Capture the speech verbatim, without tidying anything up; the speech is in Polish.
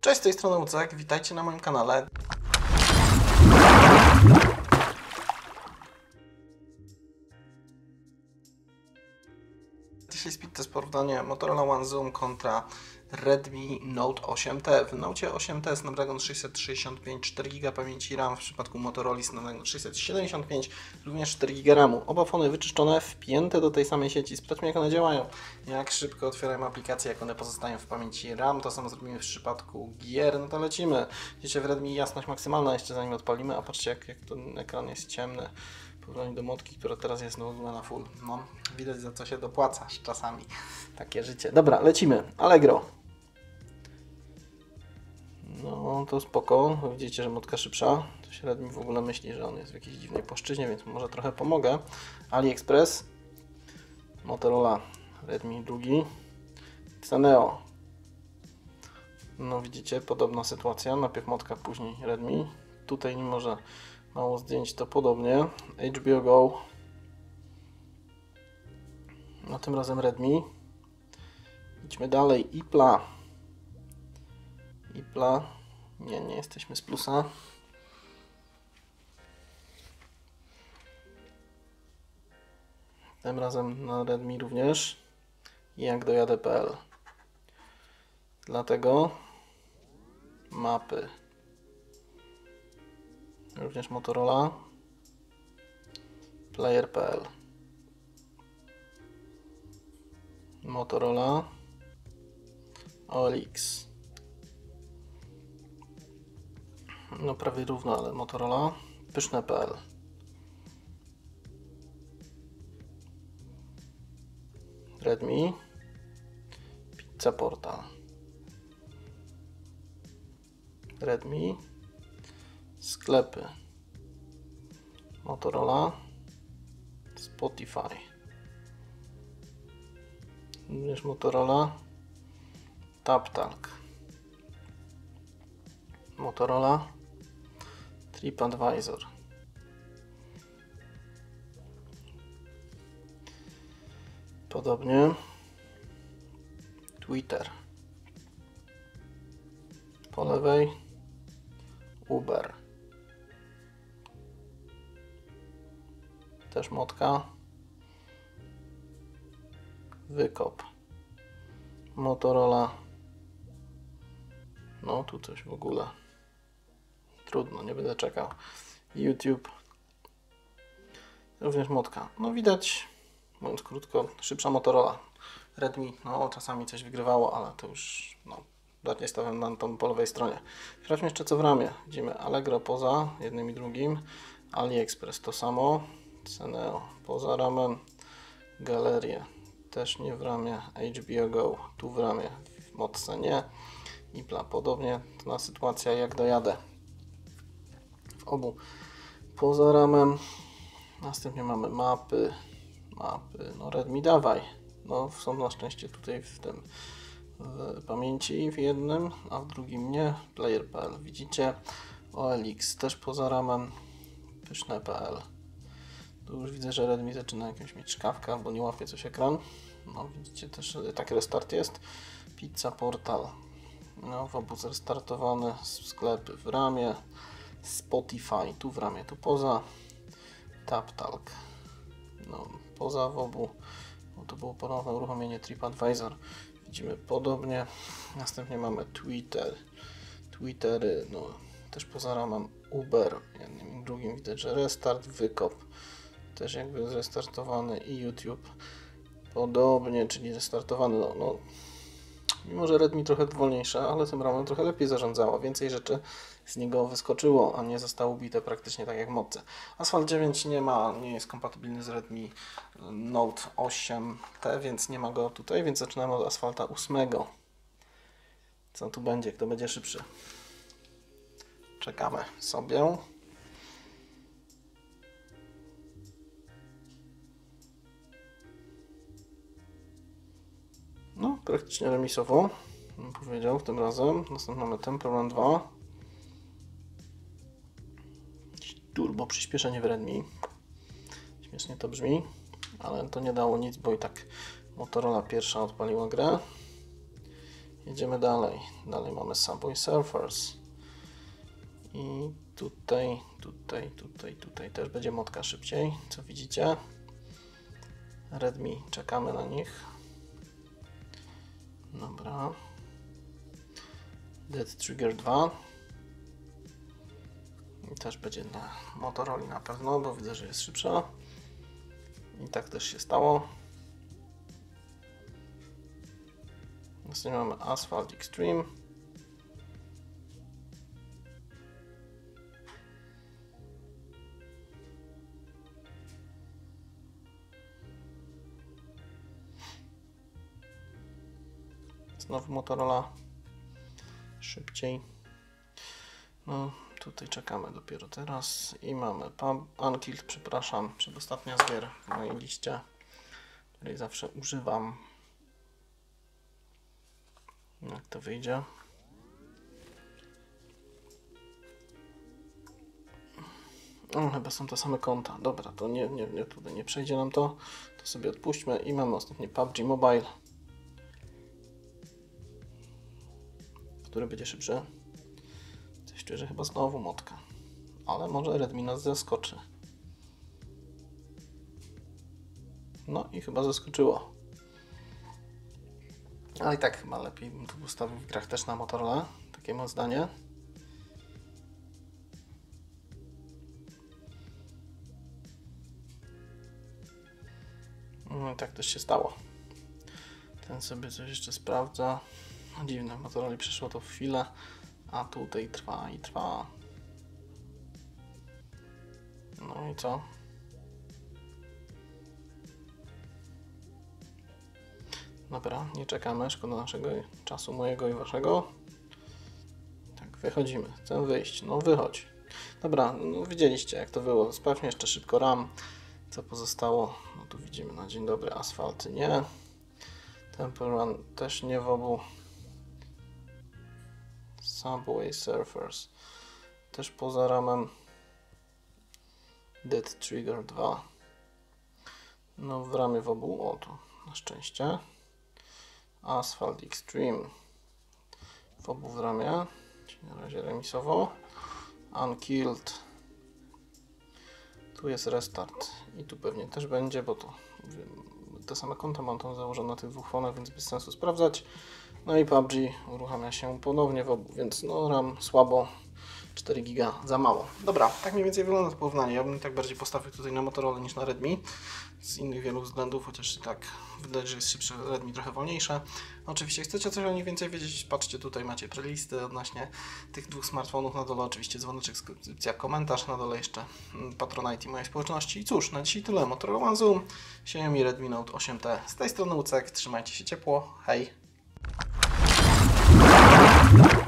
Cześć, z tej strony Łucek, witajcie na moim kanale. Dzisiaj speed test porównanie Motorola One Zoom kontra Redmi Note osiem T. W Note osiem T Snapdragon sześćset sześćdziesiąt pięć, cztery giga pamięci RAM, w przypadku Motorola Snapdragon sześćset siedemdziesiąt pięć, również cztery giga ramu. Oba fony wyczyszczone, wpięte do tej samej sieci. Sprawdźmy, jak one działają, jak szybko otwierają aplikacje, jak one pozostają w pamięci RAM. To samo zrobimy w przypadku gier. No to lecimy. Widzicie, w Redmi jasność maksymalna, jeszcze zanim odpalimy, a patrzcie, jak, jak ten ekran jest ciemny. W porównaniu do Motki, która teraz jest w ogóle na full. No, widać, za co się dopłaca czasami. Takie życie. Dobra, lecimy. Allegro. No, to spoko. Widzicie, że Motka szybsza. To się Redmi w ogóle myśli, że on jest w jakiejś dziwnej płaszczyźnie, więc może trochę pomogę. AliExpress. Motorola Redmi drugi. Ceneo. No, widzicie, podobna sytuacja. Najpierw Motka, później Redmi. Tutaj, mimo że mało zdjęć, to podobnie. H B O Go. No, tym razem Redmi. Idźmy dalej. Ipla. Ipla. Nie, nie jesteśmy z plusa. Tym razem na Redmi również. I jak dojadę kropka p l. Dlatego mapy. Również Motorola. Player kropka p l. Motorola. O L X. No prawie równo, ale Motorola. Pyszne kropka p l. Redmi. Pizza Portal. Redmi. Sklepy. Motorola. Spotify. Również Motorola. TapTalk. Motorola. TripAdvisor. Podobnie. Twitter. Po lewej Uber. Też Motka. Wykop. Motorola. No tu coś w ogóle. Trudno, nie będę czekał. YouTube. Również Motka. No widać, mówiąc krótko, szybsza Motorola. Redmi, no czasami coś wygrywało, ale to już, no, bardziej stawiam na tą po lewej stronie. Sprawdźmy jeszcze, co w ramie. Widzimy Allegro poza jednym i drugim. AliExpress to samo. Ceneo poza ramem. Galerię też nie w ramie. H B O Go tu w ramie. W Motce nie. Ipla podobnie. Ta sytuacja, jak dojadę. W obu poza ramem. Następnie mamy mapy. Mapy. No Redmi dawaj. No są na szczęście tutaj w tym w pamięci w jednym, a w drugim nie. Player kropka p l. Widzicie? O L X też poza ramem. Pyszne kropka p l. Tu już widzę, że Redmi zaczyna jakąś mieć szkawkę, albo nie łapie coś ekran. No widzicie też, taki restart jest. Pizza Portal. No w obu zrestartowany. Sklepy w ramie. Spotify tu w ramie, tu poza. TapTalk. No poza w obu. Bo to było ponowne uruchomienie TripAdvisor. Widzimy podobnie. Następnie mamy Twitter. Twittery, no też poza ramem Uber. Jednym i drugim widać, że restart, wykop. Też jakby zrestartowany i YouTube. Podobnie, czyli zrestartowany. No, no, mimo że Redmi trochę wolniejsze, ale tym ramem trochę lepiej zarządzało. Więcej rzeczy z niego wyskoczyło, a nie zostało ubite praktycznie tak jak w Motce. Asphalt dziewięć nie ma, nie jest kompatybilny z Redmi Note osiem T, więc nie ma go tutaj, więc zaczynamy od Asphalta ósmego. Co tu będzie? Kto będzie szybszy? Czekamy sobie. No, praktycznie remisowo, bym powiedział tym razem. Następnie mamy Temporal dwa. Turbo przyspieszenie w Redmi. Śmiesznie to brzmi, ale to nie dało nic, bo i tak Motorola pierwsza odpaliła grę. Jedziemy dalej. Dalej mamy Subway Surfers. I tutaj, tutaj, tutaj, tutaj też będzie motka szybciej, co widzicie. Redmi, czekamy na nich. Dobra. Dead Trigger dwa. I też będzie dla Motorola na pewno, bo widzę, że jest szybsza. I tak też się stało. Następnie mamy Asphalt Extreme. Znowu Motorola. Szybciej. No, tutaj czekamy dopiero teraz. I mamy Pub, Unkilled, przepraszam, przedostatnia z gier w mojej liście, której zawsze używam. Jak to wyjdzie? O, chyba są te same konta. Dobra, to nie, nie, nie, tutaj nie przejdzie nam to. To sobie odpuśćmy i mamy ostatni P U B G Mobile. Który będzie szybszy? Coś czuję, że chyba znowu motka. Ale może Redmi nas zaskoczy. No i chyba zaskoczyło. Ale i tak chyba lepiej bym tu ustawił w grach też na Motorola. Takie mam zdanie. No i tak też się stało. Ten sobie coś jeszcze sprawdza. No dziwne, w Motorola przeszło to w chwilę, a tutaj trwa i trwa. No i co? Dobra, nie czekamy, szkoda naszego czasu, mojego i waszego. Tak, wychodzimy. Chcę wyjść. No wychodź. Dobra, no widzieliście jak to było. Sprawdźmy jeszcze szybko RAM. Co pozostało? No tu widzimy na dzień dobry asfalty nie. Temple Run też nie w obu. Subway Surfers też poza ramem. Dead Trigger dwa. No w ramie w obu. O tu na szczęście. Asphalt Extreme w obu w ramię. Czyli na razie remisowo. Unkilled. Tu jest Restart. I tu pewnie też będzie, bo to te same konta mam tam założone na tych dwóch fonach, więc bez sensu sprawdzać. No i P U B G uruchamia się ponownie w obu, więc no RAM słabo, cztery giga za mało. Dobra, tak mniej więcej wygląda to porównanie. Ja bym tak bardziej postawił tutaj na Motorola niż na Redmi. Z innych wielu względów, chociaż i tak wydaje, że jest szybsze Redmi, trochę wolniejsze. Oczywiście chcecie coś o nich więcej wiedzieć, patrzcie, tutaj macie playlisty odnośnie tych dwóch smartfonów. Na dole oczywiście dzwoneczek, subskrypcja, komentarz, na dole jeszcze Patronite i mojej społeczności. I cóż, na dzisiaj tyle. Motorola One Zoom, Xiaomi Redmi Note osiem T. Z tej strony Łucek, trzymajcie się ciepło, hej!